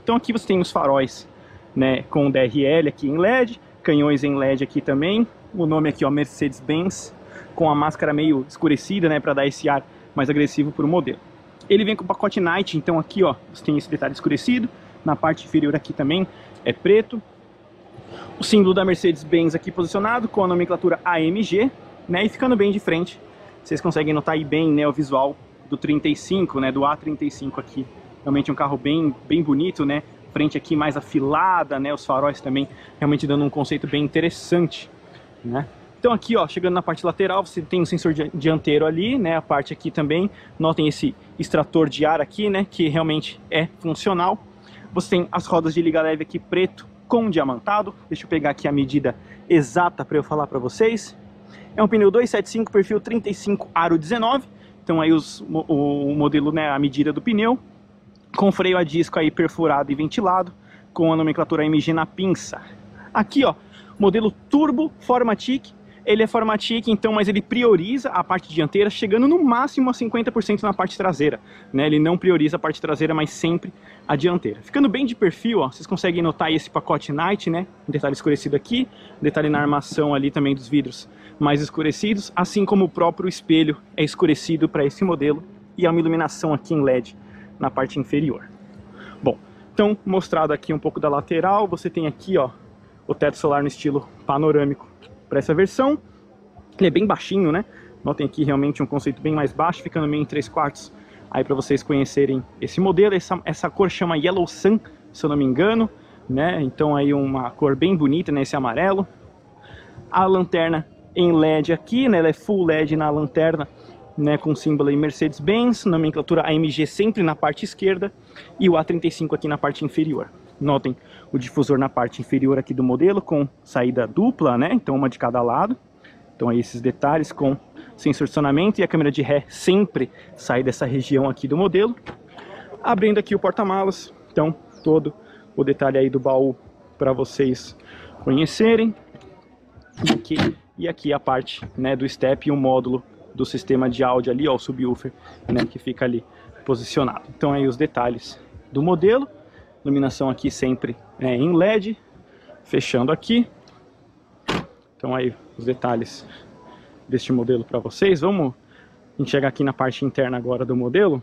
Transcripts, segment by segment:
Então aqui você tem os faróis, né, com DRL aqui em LED, canhões em LED aqui também, o nome aqui, ó, Mercedes-Benz, com a máscara meio escurecida, né, para dar esse ar mais agressivo para o modelo. Ele vem com o pacote Night, então aqui, ó, você tem esse detalhe escurecido, na parte inferior aqui também é preto. O símbolo da Mercedes-Benz aqui posicionado com a nomenclatura AMG, né, e ficando bem de frente, vocês conseguem notar aí bem, né, o visual do 35, né, do A35 aqui. Realmente um carro bem bonito, né, frente aqui mais afilada, né, os faróis também realmente dando um conceito bem interessante, né. Então aqui, ó, chegando na parte lateral, você tem um sensor dianteiro ali, né, a parte aqui também, notem esse extrator de ar aqui, né, que realmente é funcional. Você tem as rodas de liga leve aqui preto com diamantado, deixa eu pegar aqui a medida exata para eu falar para vocês. É um pneu 275, perfil 35, aro 19, então aí o modelo, né, a medida do pneu, com freio a disco aí perfurado e ventilado, com a nomenclatura AMG na pinça. Aqui, ó, modelo Turbo Formatic. Ele é Formatic, então, mas ele prioriza a parte dianteira, chegando no máximo a 50% na parte traseira, né? Ele não prioriza a parte traseira, mas sempre a dianteira. Ficando bem de perfil, ó, vocês conseguem notar esse pacote Night, né? Um detalhe escurecido aqui, um detalhe na armação ali também dos vidros mais escurecidos, assim como o próprio espelho é escurecido para esse modelo, e há uma iluminação aqui em LED na parte inferior. Bom, então, mostrado aqui um pouco da lateral, você tem aqui, ó, o teto solar no estilo panorâmico para essa versão. Ele é bem baixinho, né? Notem aqui realmente um conceito bem mais baixo, ficando meio em 3/4 aí para vocês conhecerem esse modelo. Essa cor chama Yellow Sun, se eu não me engano, né? Então aí uma cor bem bonita, né? Esse amarelo. A lanterna em LED aqui, né? Ela é full LED na lanterna, né? Com símbolo aí Mercedes-Benz, nomenclatura AMG sempre na parte esquerda e o A35 aqui na parte inferior. Notem o difusor na parte inferior aqui do modelo com saída dupla, né? Então uma de cada lado. Então aí esses detalhes com sensor de estacionamento e a câmera de ré sempre sai dessa região aqui do modelo. Abrindo aqui o porta-malas, então todo o detalhe aí do baú para vocês conhecerem. E aqui a parte, né, do step e o módulo do sistema de áudio ali, ó, o subwoofer, né, que fica ali posicionado. Então aí os detalhes do modelo. Iluminação aqui sempre em LED, fechando aqui. Então aí os detalhes deste modelo para vocês. Vamos chegar aqui na parte interna agora do modelo.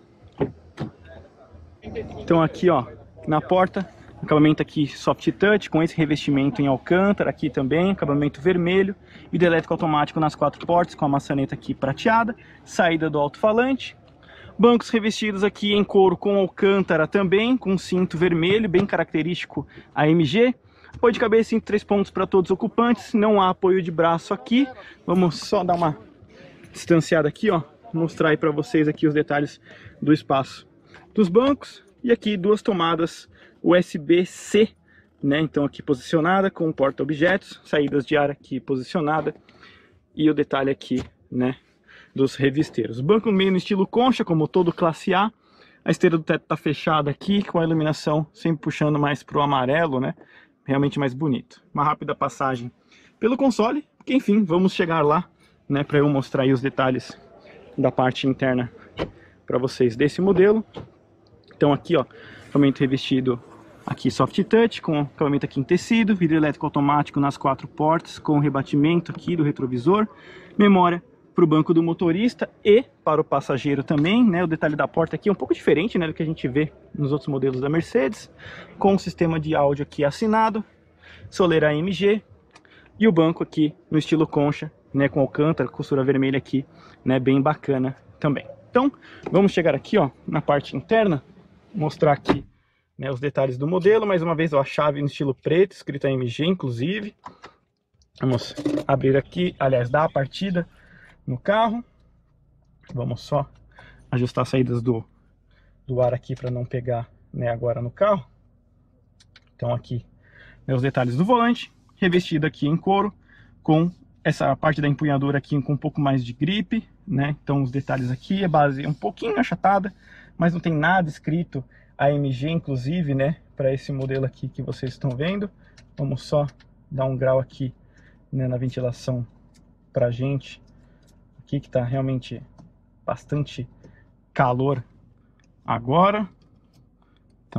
Então aqui, ó, na porta, acabamento aqui soft touch com esse revestimento em alcântara aqui também, acabamento vermelho, vidro elétrico automático nas 4 portas com a maçaneta aqui prateada, saída do alto-falante. Bancos revestidos aqui em couro com alcântara também, com cinto vermelho, bem característico AMG. Apoio de cabeça em 3 pontos para todos os ocupantes, não há apoio de braço aqui. Vamos só dar uma distanciada aqui, ó, mostrar aí para vocês aqui os detalhes do espaço dos bancos. E aqui 2 tomadas USB-C, né, então aqui posicionada com porta-objetos, saídas de ar aqui posicionada e o detalhe aqui, né, dos revisteiros. O banco meio no estilo concha, como todo classe A. A esteira do teto está fechada aqui, com a iluminação sempre puxando mais para o amarelo, né? Realmente mais bonito. Uma rápida passagem pelo console, que enfim, vamos chegar lá, né? Para eu mostrar aí os detalhes da parte interna para vocês desse modelo. Então aqui, ó, acabamento revestido aqui soft touch, com acabamento aqui em tecido, vidro elétrico automático nas 4 portas, com rebatimento aqui do retrovisor, memória para o banco do motorista e para o passageiro também, né? O detalhe da porta aqui é um pouco diferente, né, do que a gente vê nos outros modelos da Mercedes, com o sistema de áudio aqui assinado, soleira AMG e o banco aqui no estilo concha, né, com alcântara, costura vermelha aqui, né, bem bacana também. Então, vamos chegar aqui, ó, na parte interna, mostrar aqui, né, os detalhes do modelo. Mais uma vez, ó, a chave no estilo preto, escrita AMG, inclusive. Vamos abrir aqui, aliás, dar a partida no carro. Vamos só ajustar as saídas do ar aqui para não pegar, né, agora no carro. Então aqui, né, os detalhes do volante, revestido aqui em couro, com essa parte da empunhadura aqui com um pouco mais de gripe, né? Então os detalhes aqui, a base um pouquinho achatada, mas não tem nada escrito AMG, inclusive, né, para esse modelo aqui que vocês estão vendo. Vamos só dar um grau aqui, né, na ventilação pra gente. Aqui que tá realmente bastante calor agora. Então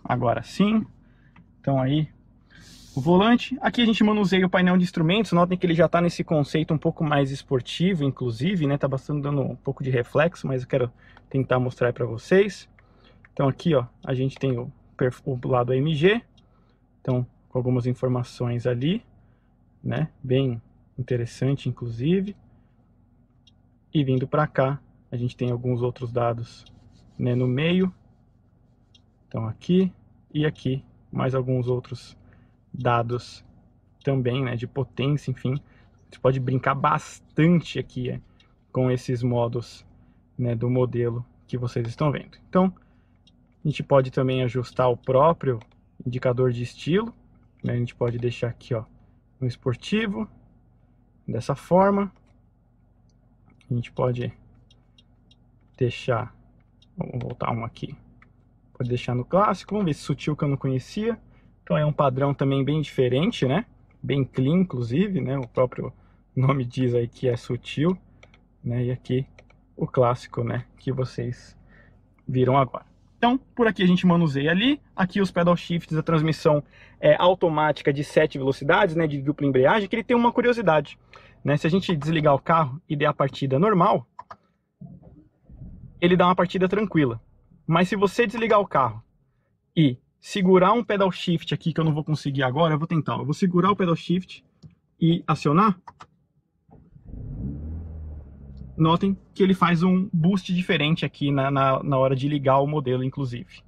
agora sim. Então aí, o volante. Aqui a gente manuseia o painel de instrumentos. Notem que ele já está nesse conceito um pouco mais esportivo, inclusive, né? Tá bastante dando um pouco de reflexo, mas eu quero tentar mostrar para vocês. Então aqui, ó, a gente tem o lado AMG. Então, com algumas informações ali, né? Bem interessante, inclusive. E vindo para cá, a gente tem alguns outros dados, né, no meio. Então aqui e aqui, mais alguns outros dados também, né, de potência, enfim. Você pode brincar bastante aqui com esses modos, né, do modelo que vocês estão vendo. Então, a gente pode também ajustar o próprio indicador de estilo, né? A gente pode deixar aqui, ó, no esportivo, dessa forma. A gente pode deixar, vamos voltar um aqui, pode deixar no clássico. Vamos ver esse sutil que eu não conhecia. Então é um padrão também bem diferente, né? Bem clean, inclusive, né? O próprio nome diz aí que é sutil, né? E aqui o clássico, né? Que vocês viram agora. Então, por aqui a gente manuseia ali. Aqui os pedal shifts, a transmissão é automática de 7 velocidades, né? De dupla embreagem, que ele tem uma curiosidade, né? Se a gente desligar o carro e der a partida normal, ele dá uma partida tranquila. Mas se você desligar o carro e segurar um pedal shift aqui, que eu não vou conseguir agora, eu vou tentar. Eu vou segurar o pedal shift e acionar. Notem que ele faz um boost diferente aqui na hora de ligar o modelo, inclusive.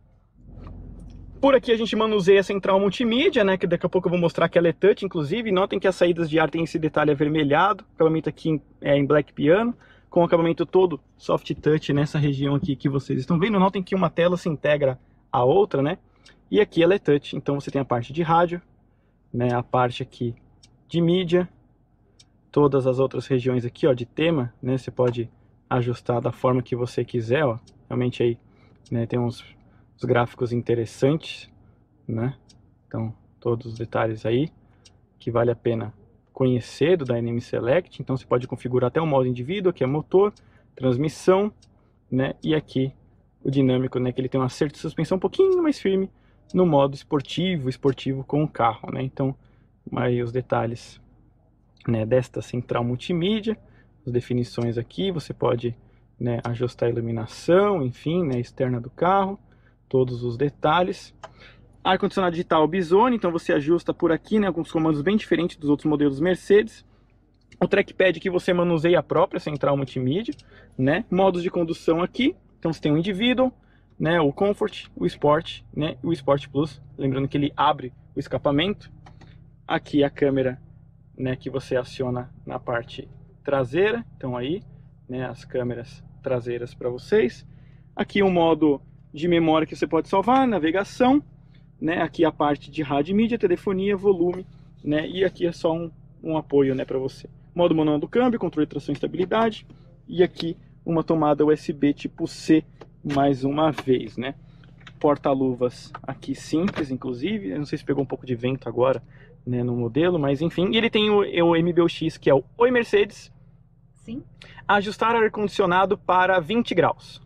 Por aqui a gente manuseia a central multimídia, né, que daqui a pouco eu vou mostrar que ela é touch, inclusive. Notem que as saídas de ar tem esse detalhe avermelhado, acabamento aqui em black piano, com o acabamento todo soft touch nessa região aqui que vocês estão vendo. Notem que uma tela se integra à outra, né, e aqui ela é touch. Então você tem a parte de rádio, né, a parte aqui de mídia, todas as outras regiões aqui, ó, de tema, né, você pode ajustar da forma que você quiser, ó. Realmente aí, né, tem uns gráficos interessantes, né? Então, todos os detalhes aí que vale a pena conhecer do Dynamic Select. Então, você pode configurar até o modo indivíduo, aqui é motor, transmissão, né? E aqui o dinâmico, né? Que ele tem um acerto de suspensão um pouquinho mais firme no modo esportivo com o carro, né? Então, aí os detalhes, né, desta central multimídia, as definições aqui, você pode, né, ajustar a iluminação, enfim, né, externa do carro, todos os detalhes. Ar-condicionado digital Bizone, então você ajusta por aqui, né, alguns comandos bem diferentes dos outros modelos Mercedes. O trackpad que você manuseia a própria central multimídia, né, modos de condução aqui, então você tem o Individual, né, o Comfort, o Sport, né, e o Sport Plus, lembrando que ele abre o escapamento. Aqui a câmera, né, que você aciona na parte traseira, então aí, né, as câmeras traseiras para vocês. Aqui o modo de memória que você pode salvar, navegação, né, aqui a parte de rádio e mídia, telefonia, volume, né, e aqui é só um apoio, né, para você. Modo manual do câmbio, controle de tração e estabilidade, e aqui uma tomada USB tipo C mais uma vez, né. Porta-luvas aqui simples, inclusive, eu não sei se pegou um pouco de vento agora, né, no modelo, mas enfim. E ele tem o MBUX, que é o Oi Mercedes. Sim. Ajustar ar-condicionado para 20 graus.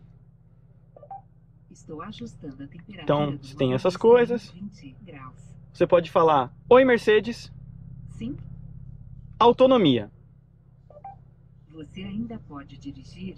Estou ajustando a temperatura. Então, você tem essas coisas. 20 graus. Você pode falar Oi Mercedes. Sim. Autonomia. Você ainda pode dirigir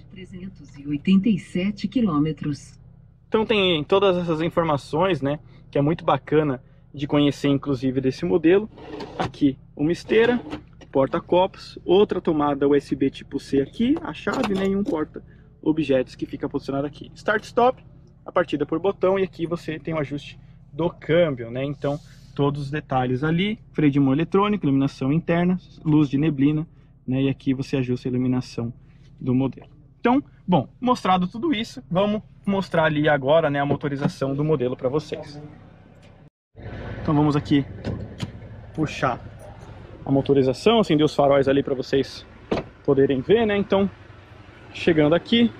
387 quilômetros. Então tem todas essas informações, né, que é muito bacana de conhecer, inclusive, desse modelo. Aqui uma esteira, porta-copos, outra tomada USB tipo C aqui, a chave, né, e um porta-objetos que fica posicionado aqui. Start-stop, a partida por botão, e aqui você tem o ajuste do câmbio, né, então todos os detalhes ali, freio de mão eletrônico, iluminação interna, luz de neblina, né, e aqui você ajusta a iluminação do modelo. Então, bom, mostrado tudo isso, vamos mostrar ali agora, né, a motorização do modelo para vocês. Então vamos aqui puxar a motorização, acender os faróis ali para vocês poderem ver, né? Então, chegando aqui,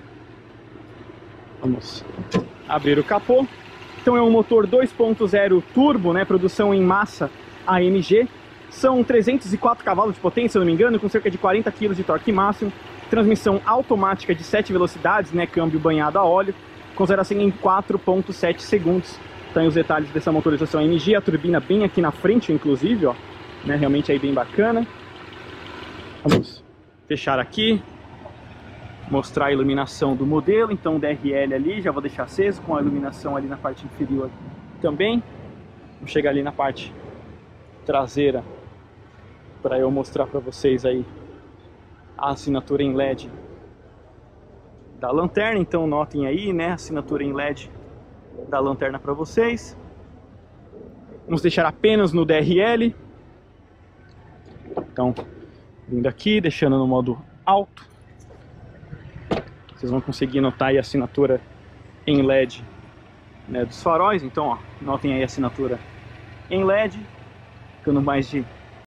vamos abrir o capô. Então é um motor 2.0 turbo, né? Produção em massa AMG. São 304 cavalos de potência, se eu não me engano, com cerca de 40 kg de torque máximo. Transmissão automática de 7 velocidades, né? Câmbio banhado a óleo, com 0 a 100 em 4.7 segundos. Tá aí os detalhes dessa motorização MG, a turbina bem aqui na frente, inclusive, ó, né, realmente aí bem bacana. Vamos fechar aqui, mostrar a iluminação do modelo, então o DRL ali, já vou deixar aceso, com a iluminação ali na parte inferior também. Vamos chegar ali na parte traseira, para eu mostrar para vocês aí a assinatura em LED da lanterna, então notem aí, né, a assinatura em LED da lanterna para vocês. Vamos deixar apenas no DRL. Então, vindo aqui, deixando no modo alto, vocês vão conseguir notar aí a assinatura em LED, né, dos faróis. Então, ó, notem aí a assinatura em LED, ficando mais de